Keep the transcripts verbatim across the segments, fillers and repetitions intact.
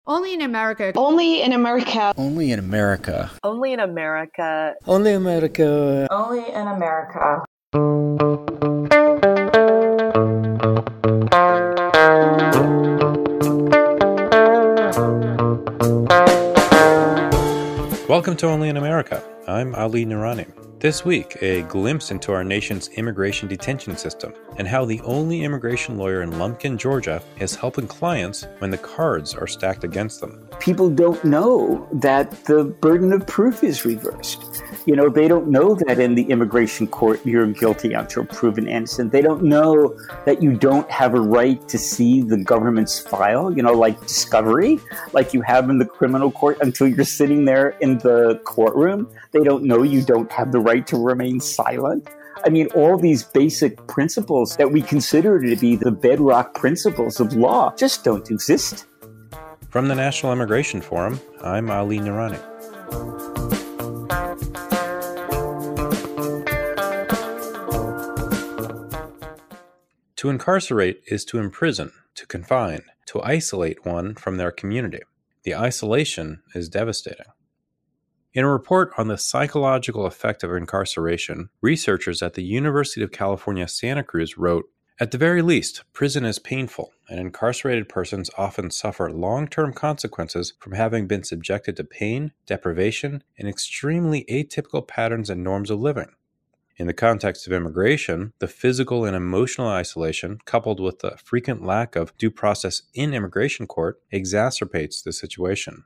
Only in America. Only in America. Only in America. Only in America. Only America. Only in America. Welcome to Only in America. I'm Ali Noorani. This week, a glimpse into our nation's immigration detention system and how the only immigration lawyer in Lumpkin, Georgia is helping clients when the cards are stacked against them. People don't know that the burden of proof is reversed. You know, they don't know that in the immigration court you're guilty until proven innocent. They don't know that you don't have a right to see the government's file, you know, like discovery, like you have in the criminal court until you're sitting there in the courtroom. They don't know you don't have the right to remain silent. I mean, all these basic principles that we consider to be the bedrock principles of law just don't exist. From the National Immigration Forum, I'm Ali Noorani. To incarcerate is to imprison, to confine, to isolate one from their community. The isolation is devastating. In a report on the psychological effect of incarceration, researchers at the University of California, Santa Cruz wrote, "At the very least, prison is painful, and incarcerated persons often suffer long-term consequences from having been subjected to pain, deprivation, and extremely atypical patterns and norms of living." In the context of immigration, the physical and emotional isolation, coupled with the frequent lack of due process in immigration court, exacerbates the situation.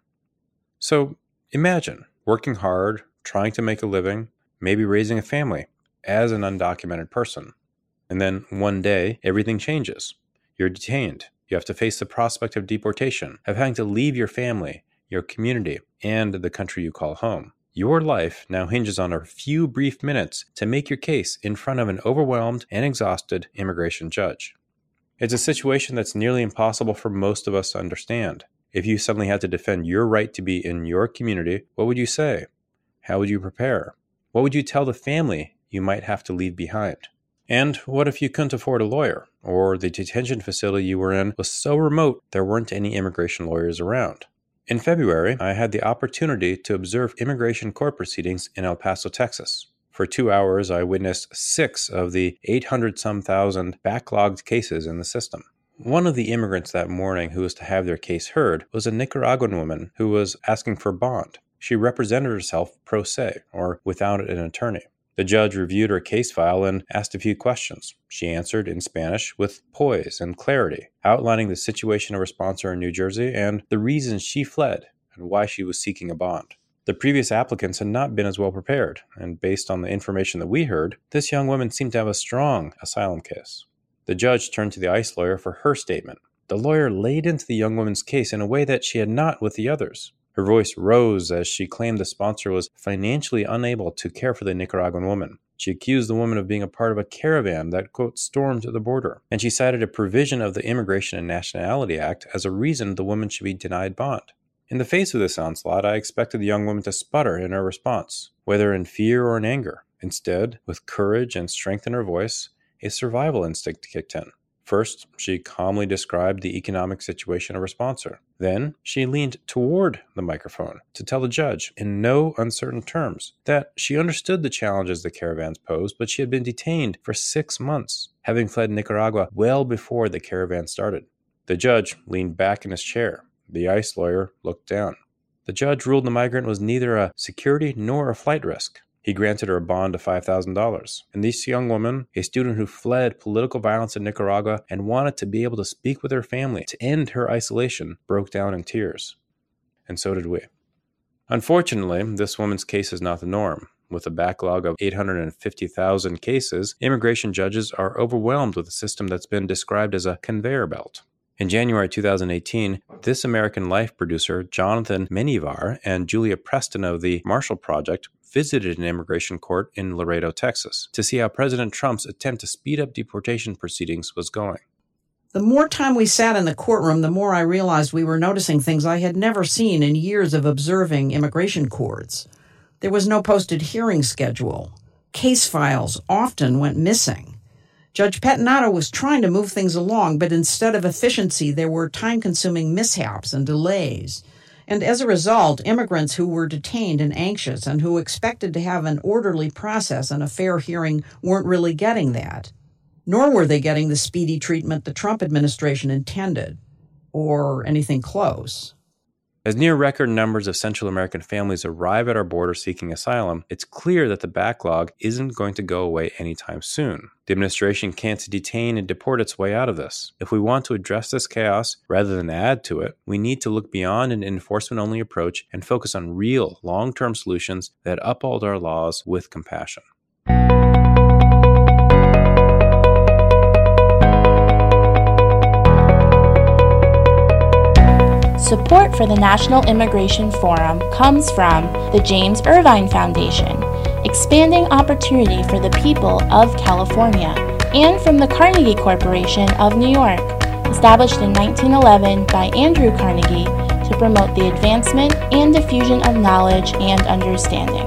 So, imagine working hard, trying to make a living, maybe raising a family, as an undocumented person. And then one day, everything changes. You're detained. You have to face the prospect of deportation, of having to leave your family, your community, and the country you call home. Your life now hinges on a few brief minutes to make your case in front of an overwhelmed and exhausted immigration judge. It's a situation that's nearly impossible for most of us to understand. If you suddenly had to defend your right to be in your community, what would you say? How would you prepare? What would you tell the family you might have to leave behind? And what if you couldn't afford a lawyer, or the detention facility you were in was so remote there weren't any immigration lawyers around? In February, I had the opportunity to observe immigration court proceedings in El Paso, Texas. For two hours, I witnessed six of the eight hundred some thousand backlogged cases in the system. One of the immigrants that morning who was to have their case heard was a Nicaraguan woman who was asking for bond. She represented herself pro se, or without an attorney. The judge reviewed her case file and asked a few questions. She answered in Spanish with poise and clarity, outlining the situation of her sponsor in New Jersey and the reasons she fled and why she was seeking a bond. The previous applicants had not been as well prepared, and based on the information that we heard, this young woman seemed to have a strong asylum case. The judge turned to the ICE lawyer for her statement. The lawyer laid into the young woman's case in a way that she had not with the others. Her voice rose as she claimed the sponsor was financially unable to care for the Nicaraguan woman. She accused the woman of being a part of a caravan that, quote, stormed the border. And she cited a provision of the Immigration and Nationality Act as a reason the woman should be denied bond. In the face of this onslaught, I expected the young woman to sputter in her response, whether in fear or in anger. Instead, with courage and strength in her voice, a survival instinct kicked in. First, she calmly described the economic situation of her sponsor. Then, she leaned toward the microphone to tell the judge, in no uncertain terms, that she understood the challenges the caravans posed, but she had been detained for six months, having fled Nicaragua well before the caravan started. The judge leaned back in his chair. The ICE lawyer looked down. The judge ruled the migrant was neither a security nor a flight risk. He granted her a bond of five thousand dollars. And this young woman, a student who fled political violence in Nicaragua and wanted to be able to speak with her family to end her isolation, broke down in tears. And so did we. Unfortunately, this woman's case is not the norm. With a backlog of eight hundred fifty thousand cases, immigration judges are overwhelmed with a system that's been described as a conveyor belt. In January two thousand eighteen, This American Life producer Jonathan Menivar and Julia Preston of the Marshall Project visited an immigration court in Laredo, Texas, to see how President Trump's attempt to speed up deportation proceedings was going. The more time we sat in the courtroom, the more I realized we were noticing things I had never seen in years of observing immigration courts. There was no posted hearing schedule. Case files often went missing. Judge Pettinato was trying to move things along, but instead of efficiency, there were time-consuming mishaps and delays. And as a result, immigrants who were detained and anxious and who expected to have an orderly process and a fair hearing weren't really getting that. Nor were they getting the speedy treatment the Trump administration intended, or anything close. As near-record numbers of Central American families arrive at our border seeking asylum, it's clear that the backlog isn't going to go away anytime soon. The administration can't detain and deport its way out of this. If we want to address this chaos rather than add to it, we need to look beyond an enforcement-only approach and focus on real, long-term solutions that uphold our laws with compassion. Support for the National Immigration Forum comes from the James Irvine Foundation, expanding opportunity for the people of California, and from the Carnegie Corporation of New York, established in nineteen eleven by Andrew Carnegie to promote the advancement and diffusion of knowledge and understanding.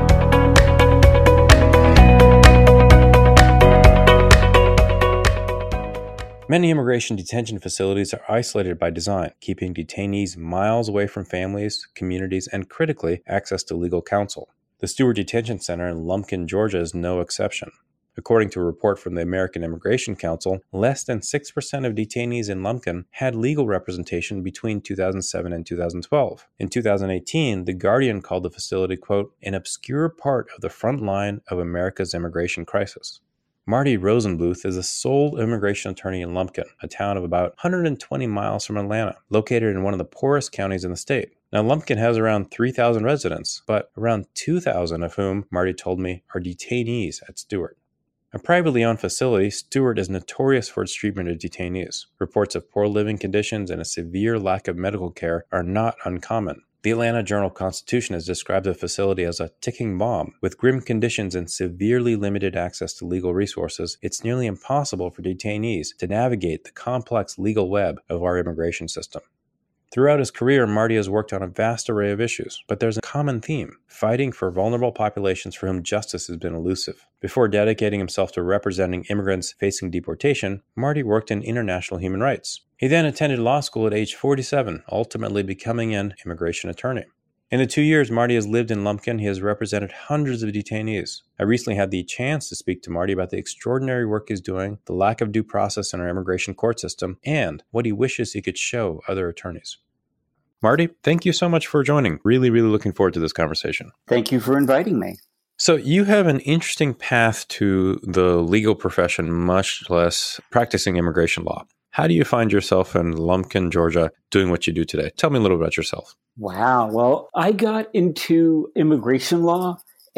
Many immigration detention facilities are isolated by design, keeping detainees miles away from families, communities, and critically, access to legal counsel. The Stewart Detention Center in Lumpkin, Georgia is no exception. According to a report from the American Immigration Council, less than six percent of detainees in Lumpkin had legal representation between two thousand seven and two thousand twelve. In two thousand eighteen, The Guardian called the facility, quote, an obscure part of the front line of America's immigration crisis. Marty Rosenbluth is the sole immigration attorney in Lumpkin, a town of about one hundred twenty miles from Atlanta, located in one of the poorest counties in the state. Now, Lumpkin has around three thousand residents, but around two thousand of whom, Marty told me, are detainees at Stewart. A privately owned facility, Stewart is notorious for its treatment of detainees. Reports of poor living conditions and a severe lack of medical care are not uncommon. The Atlanta Journal-Constitution has described the facility as a ticking bomb. With grim conditions and severely limited access to legal resources, it's nearly impossible for detainees to navigate the complex legal web of our immigration system. Throughout his career, Marty has worked on a vast array of issues, but there's a common theme: fighting for vulnerable populations for whom justice has been elusive. Before dedicating himself to representing immigrants facing deportation, Marty worked in international human rights. He then attended law school at age forty-seven, ultimately becoming an immigration attorney. In the two years Marty has lived in Lumpkin, he has represented hundreds of detainees. I recently had the chance to speak to Marty about the extraordinary work he's doing, the lack of due process in our immigration court system, and what he wishes he could show other attorneys. Marty, thank you so much for joining. Really, really looking forward to this conversation. Thank you for inviting me. So you have an interesting path to the legal profession, much less practicing immigration law. How do you find yourself in Lumpkin, Georgia, doing what you do today? Tell me a little about yourself. Wow. Well, I got into immigration law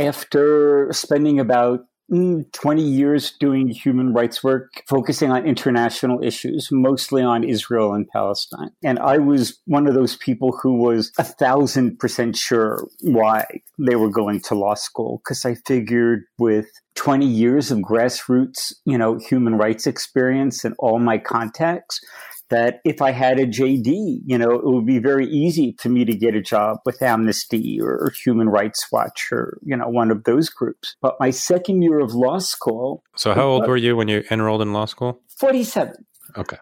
after spending about mm, twenty years doing human rights work, focusing on international issues, mostly on Israel and Palestine. And I was one of those people who was a thousand percent sure why they were going to law school, because I figured with twenty years of grassroots, you know, human rights experience and all my contacts, that if I had a J D, you know, it would be very easy for me to get a job with Amnesty or Human Rights Watch or, you know, one of those groups. But my second year of law school... So how old uh, were you when you enrolled in law school? forty-seven. Okay.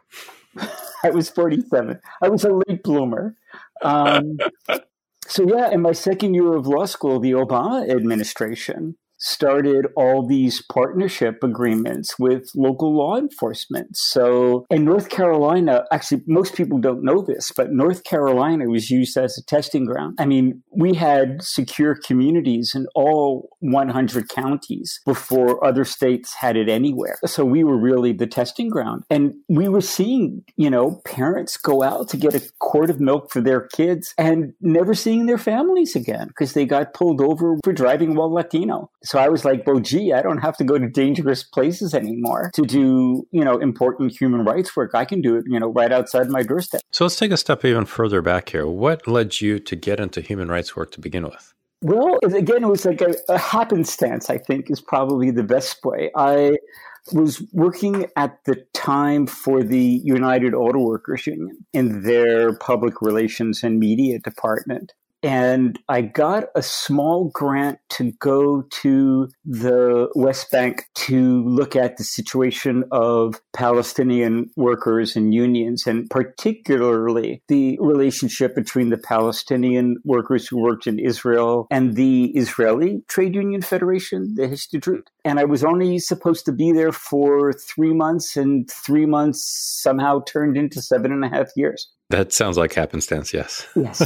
I was forty-seven. I was a late bloomer. Um, so yeah, in my second year of law school, the Obama administration started all these partnership agreements with local law enforcement. So in North Carolina, actually, most people don't know this, but North Carolina was used as a testing ground. I mean, we had secure communities in all one hundred counties before other states had it anywhere. So we were really the testing ground. And we were seeing, you know, parents go out to get a quart of milk for their kids and never seeing their families again because they got pulled over for driving while Latino. So I was like, well, gee, I don't have to go to dangerous places anymore to do, you know, important human rights work. I can do it, you know, right outside my doorstep. So let's take a step even further back here. What led you to get into human rights work to begin with? Well, again, it was like a, a happenstance, I think, is probably the best way. I was working at the time for the United Auto Workers Union in their public relations and media department. And I got a small grant to go to the West Bank to look at the situation of Palestinian workers and unions, and particularly the relationship between the Palestinian workers who worked in Israel and the Israeli Trade Union Federation, the Histadrut. And I was only supposed to be there for three months, and three months somehow turned into seven and a half years. That sounds like happenstance, yes. Yes.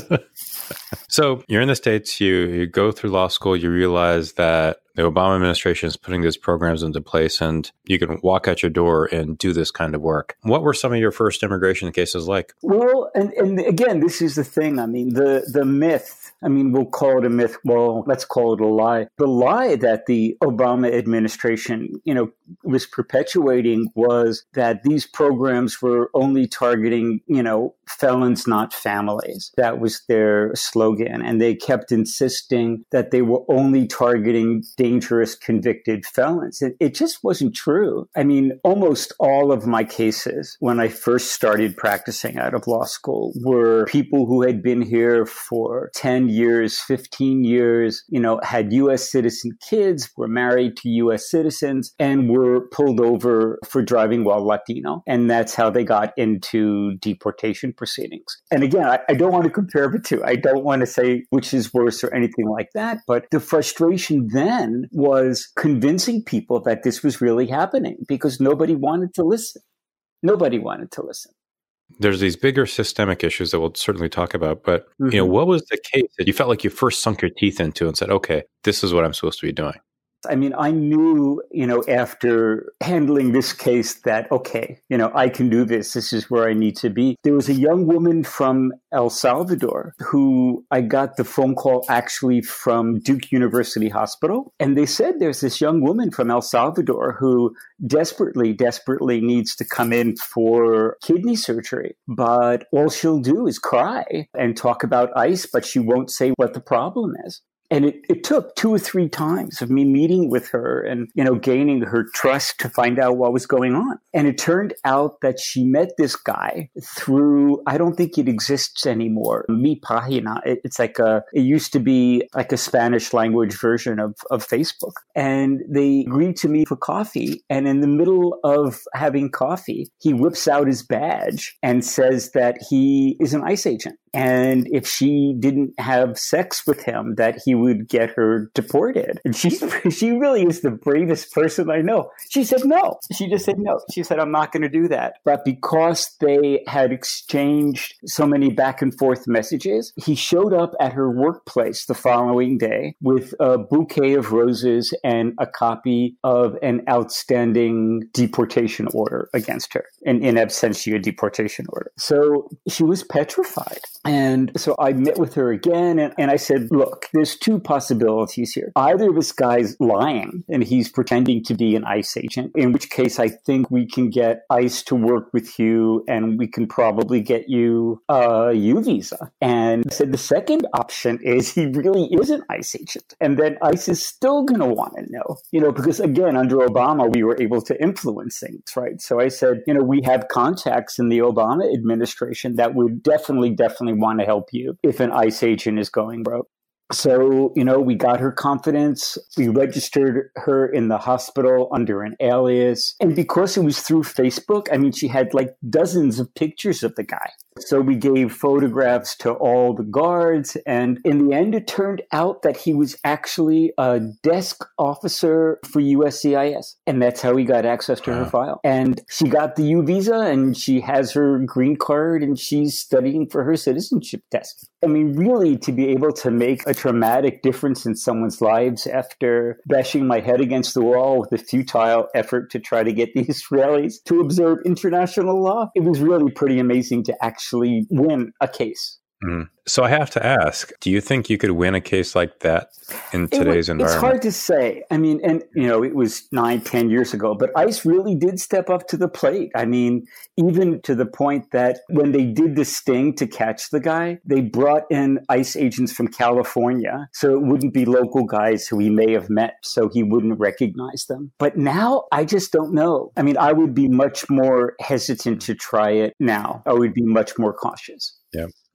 So you're in the States, you, you go through law school, you realize that the Obama administration is putting these programs into place and you can walk out your door and do this kind of work. What were some of your first immigration cases like? Well, and, and again, this is the thing. I mean, the, the myth, I mean, we'll call it a myth. Well, let's call it a lie. The lie that the Obama administration, you know, was perpetuating was that these programs were only targeting, you know, felons, not families. That was their slogan. And they kept insisting that they were only targeting dangerous convicted felons. It, it just wasn't true. I mean, almost all of my cases when I first started practicing out of law school were people who had been here for ten years, fifteen years, you know, had U S citizen kids, were married to U S citizens, and were pulled over for driving while Latino. And that's how they got into deportation proceedings. And again, I, I don't want to compare the two. I don't want to say which is worse or anything like that. But the frustration then was convincing people that this was really happening because nobody wanted to listen. Nobody wanted to listen. There's these bigger systemic issues that we'll certainly talk about, but Mm-hmm. you know, what was the case that you felt like you first sunk your teeth into and said, okay, this is what I'm supposed to be doing? I mean, I knew, you know, after handling this case that, okay, you know, I can do this. This is where I need to be. There was a young woman from El Salvador who I got the phone call actually from Duke University Hospital. And they said there's this young woman from El Salvador who desperately, desperately needs to come in for kidney surgery. But all she'll do is cry and talk about ICE, but she won't say what the problem is. And it, it took two or three times of me meeting with her and, you know, gaining her trust to find out what was going on. And it turned out that she met this guy through, I don't think it exists anymore, Mi Página. It, it's like a, it used to be like a Spanish language version of, of Facebook. And they agreed to meet for coffee. And in the middle of having coffee, he whips out his badge and says that he is an ICE agent. And if she didn't have sex with him, that he would get her deported. And she, she really is the bravest person I know. She said no. She just said no. She said, I'm not going to do that. But because they had exchanged so many back and forth messages, he showed up at her workplace the following day with a bouquet of roses and a copy of an outstanding deportation order against her, an in absentia deportation order. So she was petrified. And so I met with her again, and, and I said, look, there's two possibilities here. Either this guy's lying and he's pretending to be an ICE agent, in which case I think we can get ICE to work with you and we can probably get you a U visa. And I said the second option is he really is an ICE agent. And then ICE is still going to want to know, you know, because again, under Obama, we were able to influence things, right? So I said, you know, we have contacts in the Obama administration that would definitely, definitely want to help you if an ICE agent is going broke. So, you know, we got her confidence. We registered her in the hospital under an alias. And because it was through Facebook, I mean, she had like dozens of pictures of the guy. So we gave photographs to all the guards. And in the end, it turned out that he was actually a desk officer for U S C I S. And that's how we got access to wow. her file. And she got the U visa and she has her green card and she's studying for her citizenship test. I mean, really, to be able to make a traumatic difference in someone's lives after bashing my head against the wall with a futile effort to try to get the Israelis to observe international law, it was really pretty amazing to actually win a case. Mm. So I have to ask, do you think you could win a case like that in today's it, environment? It's hard to say. I mean, and, you know, it was nine, ten years ago, but ICE really did step up to the plate. I mean, even to the point that when they did the sting to catch the guy, they brought in ICE agents from California. So it wouldn't be local guys who he may have met, so he wouldn't recognize them. But now I just don't know. I mean, I would be much more hesitant to try it now. I would be much more cautious. Yeah.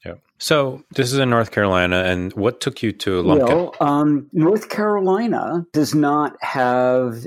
Yeah. So this is in North Carolina, and what took you to Lumpkin? Well, um, North Carolina does not have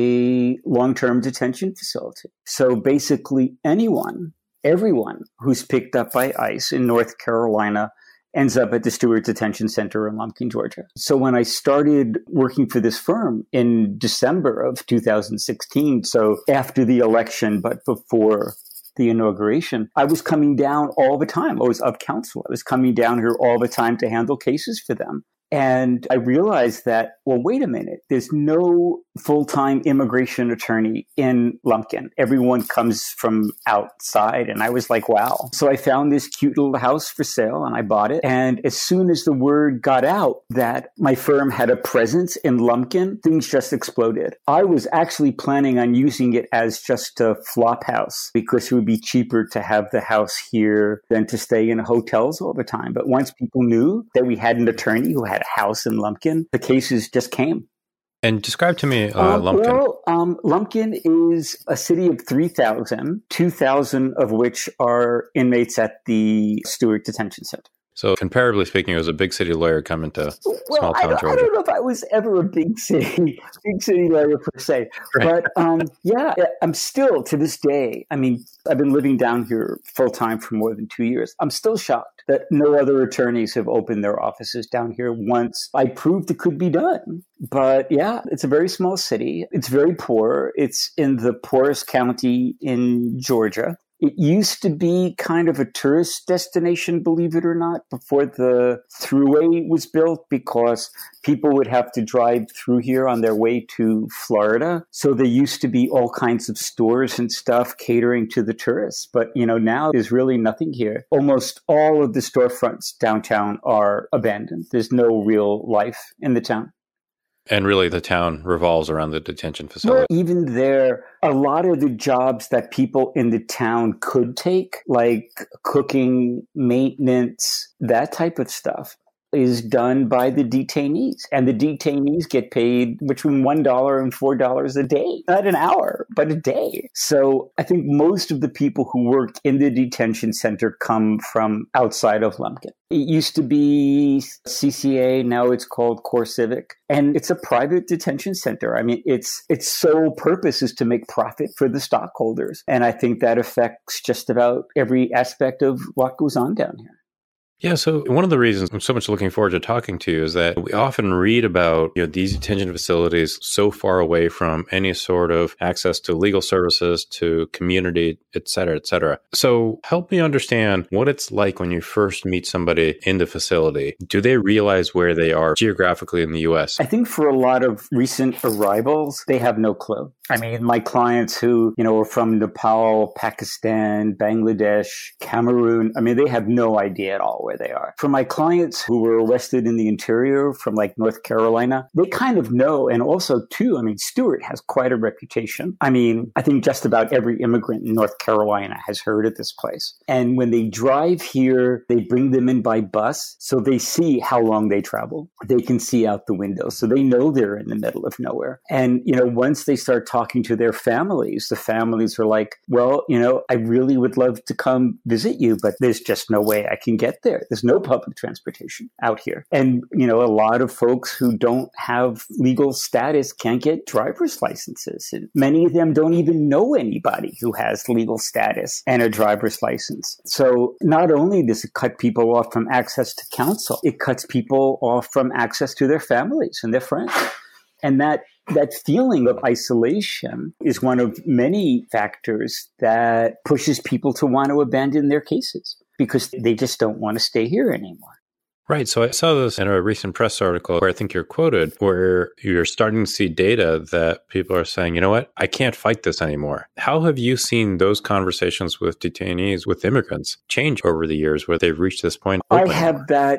a long-term detention facility. So basically anyone, everyone who's picked up by ICE in North Carolina ends up at the Stewart Detention Center in Lumpkin, Georgia. So when I started working for this firm in December of two thousand sixteen, so after the election, but before the inauguration, I was coming down all the time. I was of counsel. I was coming down here all the time to handle cases for them. And I realized that, well, wait a minute, there's no full-time immigration attorney in Lumpkin. Everyone comes from outside. And I was like, wow. So I found this cute little house for sale and I bought it. And as soon as the word got out that my firm had a presence in Lumpkin, things just exploded. I was actually planning on using it as just a flop house because it would be cheaper to have the house here than to stay in hotels all the time. But once people knew that we had an attorney who had a house in Lumpkin, the cases just came. And describe to me uh, um, Lumpkin. Well, um, Lumpkin is a city of three thousand, two thousand of which are inmates at the Stewart Detention Center. So comparably speaking, it was a big city lawyer coming to well, small I town don't, Georgia. I don't know if I was ever a big city, big city lawyer per se, right. but um, yeah, I'm still to this day. I mean, I've been living down here full time for more than two years. I'm still shocked that no other attorneys have opened their offices down here once I proved it could be done. But yeah, it's a very small city. It's very poor. It's in the poorest county in Georgia. It used to be kind of a tourist destination, believe it or not, before the thruway was built, because people would have to drive through here on their way to Florida. So there used to be all kinds of stores and stuff catering to the tourists. But, you know, now there's really nothing here. Almost all of the storefronts downtown are abandoned. There's no real life in the town. And really, the town revolves around the detention facility. Well, even there, a lot of the jobs that people in the town could take, like cooking, maintenance, that type of stuff, is done by the detainees. And the detainees get paid between one dollar and four dollars a day. Not an hour, but a day. So I think most of the people who work in the detention center come from outside of Lumpkin. It used to be C C A, now it's called Core Civic. And it's a private detention center. I mean, its its sole purpose is to make profit for the stockholders. And I think that affects just about every aspect of what goes on down here. Yeah, so one of the reasons I'm so much looking forward to talking to you is that we often read about, you know, these detention facilities so far away from any sort of access to legal services, to community, et cetera, et cetera. So help me understand what it's like when you first meet somebody in the facility. Do they realize where they are geographically in the U S? I think for a lot of recent arrivals, they have no clue. I mean, my clients who, you know, are from Nepal, Pakistan, Bangladesh, Cameroon, I mean, they have no idea at all where they are. For my clients who were arrested in the interior from like North Carolina, they kind of know. And also too, I mean, Stewart has quite a reputation. I mean, I think just about every immigrant in North Carolina has heard of this place. And when they drive here, they bring them in by bus. So they see how long they travel. They can see out the window. So they know they're in the middle of nowhere. And, you know, once they start talking to their families, the families are like, well, you know, I really would love to come visit you, but there's just no way I can get there. There's no public transportation out here. And, you know, a lot of folks who don't have legal status can't get driver's licenses. And many of them don't even know anybody who has legal status and a driver's license. So not only does it cut people off from access to counsel, it cuts people off from access to their families and their friends. And that that feeling of isolation is one of many factors that pushes people to want to abandon their cases because they just don't want to stay here anymore. Right. So I saw this in a recent press article where I think you're quoted, where you're starting to see data that people are saying, you know what, I can't fight this anymore. How have you seen those conversations with detainees, with immigrants, change over the years where they've reached this point? I have that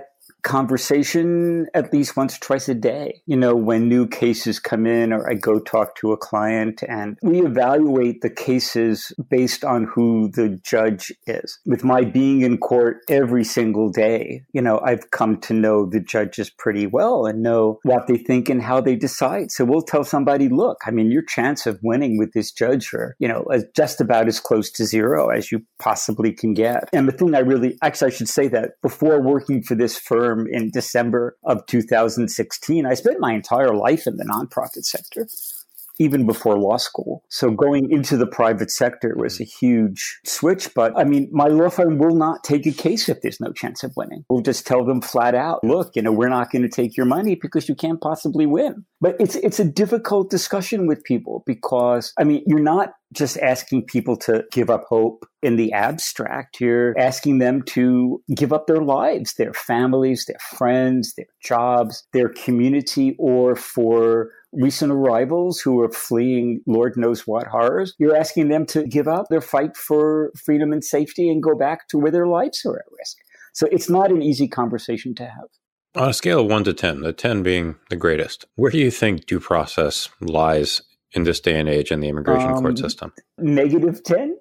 conversation at least once or twice a day. You know, when new cases come in or I go talk to a client, and we evaluate the cases based on who the judge is. With my being in court every single day, you know, I've come to know the judges pretty well and know what they think and how they decide. So we'll tell somebody, look, I mean, your chance of winning with this judge are, you know, just about as close to zero as you possibly can get. And the thing I really, actually, I should say that before working for this firm in December of two thousand sixteen, I spent my entire life in the nonprofit sector, even before law school. So going into the private sector was a huge switch. But I mean, my law firm will not take a case if there's no chance of winning. We'll just tell them flat out, look, you know, we're not going to take your money because you can't possibly win. But it's it's a difficult discussion with people because, I mean, you're not just asking people to give up hope in the abstract. You're asking them to give up their lives, their families, their friends, their jobs, their community, or for recent arrivals who are fleeing Lord knows what horrors. You're asking them to give up their fight for freedom and safety and go back to where their lives are at risk. So it's not an easy conversation to have. On a scale of one to ten, the ten being the greatest, where do you think due process lies in this day and age in the immigration um, court system? Negative ten?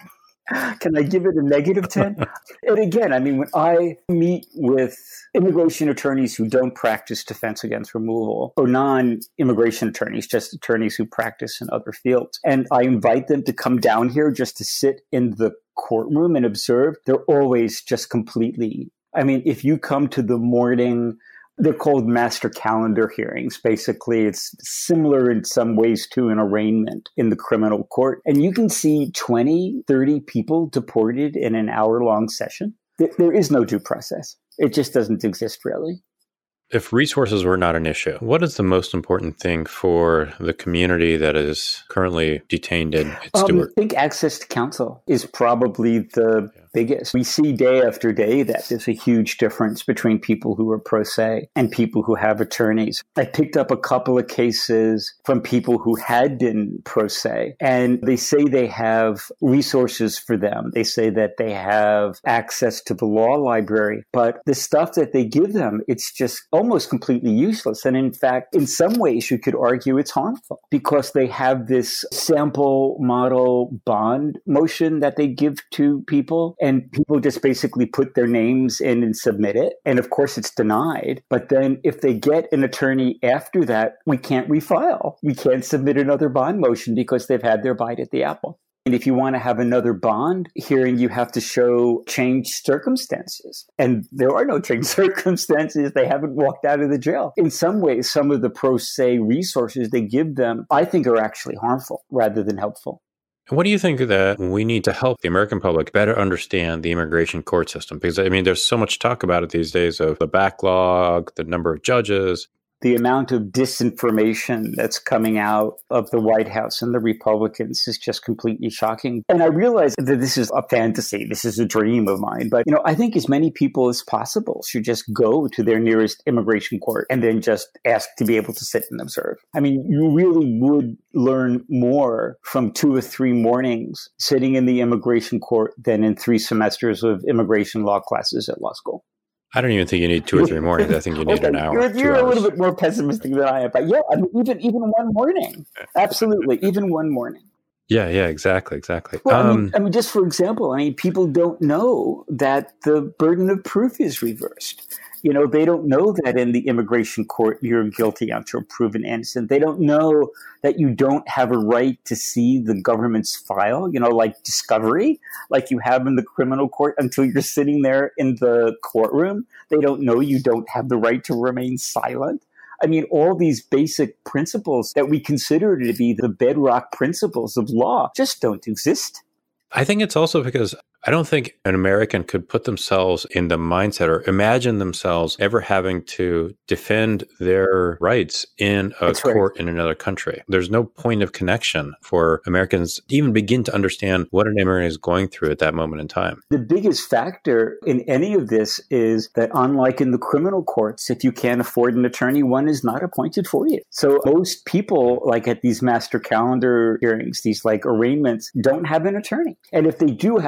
Can I give it a negative ten? And again, I mean, when I meet with immigration attorneys who don't practice defense against removal, or non-immigration attorneys, just attorneys who practice in other fields, and I invite them to come down here just to sit in the courtroom and observe, they're always just completely, I mean, if you come to the morning, they're called master calendar hearings. Basically, it's similar in some ways to an arraignment in the criminal court. And you can see twenty, thirty people deported in an hour-long session. There is no due process. It just doesn't exist, really. If resources were not an issue, what is the most important thing for the community that is currently detained in Stewart? Um, I think access to counsel is probably the yeah. biggest. We see day after day that there's a huge difference between people who are pro se and people who have attorneys. I picked up a couple of cases from people who had been pro se, and they say they have resources for them. They say that they have access to the law library, but the stuff that they give them, it's just almost completely useless. And in fact, in some ways, you could argue it's harmful because they have this sample model bond motion that they give to people, and people just basically put their names in and submit it. And of course, it's denied. But then if they get an attorney after that, we can't refile. We can't submit another bond motion because they've had their bite at the apple. And if you want to have another bond hearing, you have to show changed circumstances. And there are no changed circumstances. They haven't walked out of the jail. In some ways, some of the pro se resources they give them, I think, are actually harmful rather than helpful. What do you think that we need to help the American public better understand the immigration court system? Because, I mean, there's so much talk about it these days of the backlog, the number of judges. The amount of disinformation that's coming out of the White House and the Republicans is just completely shocking. And I realize that this is a fantasy. This is a dream of mine. But, you know, I think as many people as possible should just go to their nearest immigration court and then just ask to be able to sit and observe. I mean, you really would learn more from two or three mornings sitting in the immigration court than in three semesters of immigration law classes at law school. I don't even think you need two or three mornings. I think you need okay, an hour. You're, you're a little bit more pessimistic than I am. But yeah, I mean, even even one morning. Absolutely. Even one morning. Yeah, yeah, exactly, exactly. Well, um, I, mean, I mean, just for example, I mean, people don't know that the burden of proof is reversed. You know, they don't know that in the immigration court you're guilty until proven innocent. They don't know that you don't have a right to see the government's file, you know, like discovery, like you have in the criminal court until you're sitting there in the courtroom. They don't know you don't have the right to remain silent. I mean, all these basic principles that we consider to be the bedrock principles of law just don't exist. I think it's also because I don't think an American could put themselves in the mindset or imagine themselves ever having to defend their rights in a That's court right. in another country. There's no point of connection for Americans to even begin to understand what an immigrant is going through at that moment in time. The biggest factor in any of this is that unlike in the criminal courts, if you can't afford an attorney, one is not appointed for you. So most people, like at these master calendar hearings, these like arraignments, don't have an attorney. And if they do have an attorney,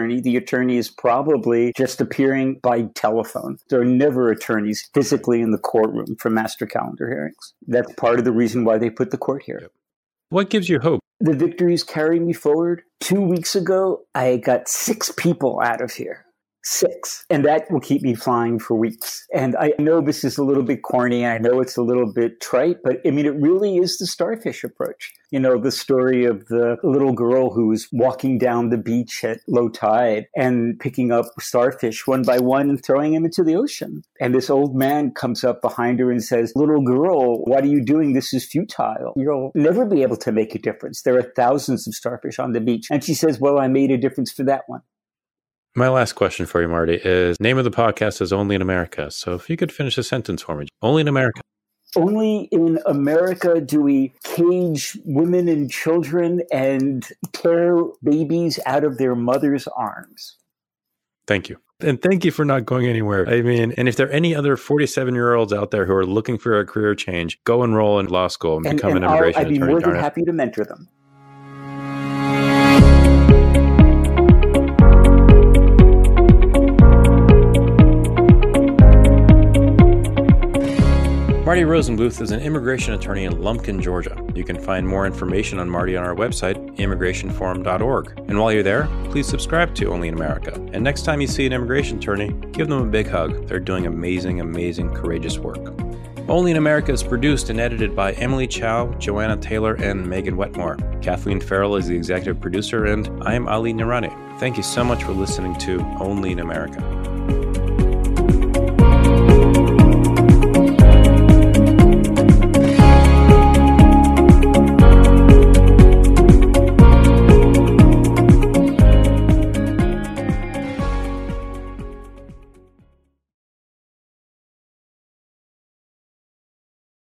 attorney. The attorney is probably just appearing by telephone. There are never attorneys physically in the courtroom for master calendar hearings. That's part of the reason why they put the court here. What gives you hope? The victories carry me forward. Two weeks ago, I got six people out of here. Six. And that will keep me flying for weeks. And I know this is a little bit corny. I know it's a little bit trite, but I mean, it really is the starfish approach. You know, the story of the little girl who was walking down the beach at low tide and picking up starfish one by one and throwing them into the ocean. And this old man comes up behind her and says, "Little girl, what are you doing? This is futile. You'll never be able to make a difference. There are thousands of starfish on the beach." And she says, "Well, I made a difference for that one." My last question for you, Marty, is name of the podcast is Only in America. So if you could finish the sentence for me. Only in America. Only in America do we cage women and children and tear babies out of their mother's arms. Thank you. And thank you for not going anywhere. I mean, and if there are any other forty-seven-year-olds out there who are looking for a career change, go enroll in law school and, and become and an immigration I'll, I'd be attorney. more than happy to mentor them. Marty Rosenbluth is an immigration attorney in Lumpkin, Georgia. You can find more information on Marty on our website, immigration forum dot org. And while you're there, please subscribe to Only in America. And next time you see an immigration attorney, give them a big hug. They're doing amazing, amazing, courageous work. Only in America is produced and edited by Emily Chow, Joanna Taylor, and Megan Wetmore. Kathleen Farrell is the executive producer, and I am Ali Narani. Thank you so much for listening to Only in America.